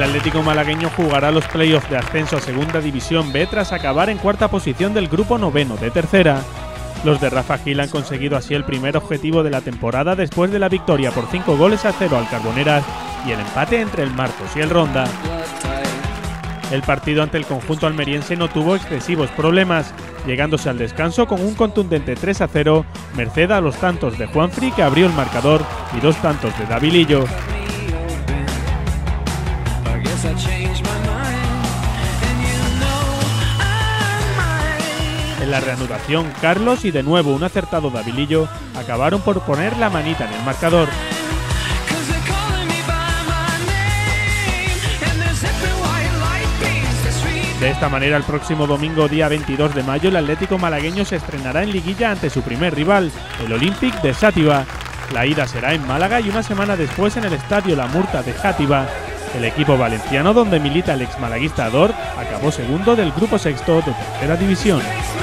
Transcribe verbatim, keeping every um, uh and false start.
El Atlético malagueño jugará los playoffs de ascenso a Segunda División B tras acabar en cuarta posición del grupo noveno de tercera. Los de Rafa Gil han conseguido así el primer objetivo de la temporada después de la victoria por cinco goles a cero al Carboneras y el empate entre el Marcos y el Ronda. El partido ante el conjunto almeriense no tuvo excesivos problemas, llegándose al descanso con un contundente tres a cero, merced a los tantos de Juanfri, que abrió el marcador, y dos tantos de Davilillo. En la reanudación, Carlos y de nuevo un acertado Davilillo acabaron por poner la manita en el marcador. De esta manera, el próximo domingo, día veintidós de mayo, el Atlético malagueño se estrenará en liguilla ante su primer rival, el Olympic de Xàtiva. La ida será en Málaga y una semana después en el estadio La Murta de Játiva. El equipo valenciano, donde milita el exmalaguista Dort, acabó segundo del grupo sexto de tercera división.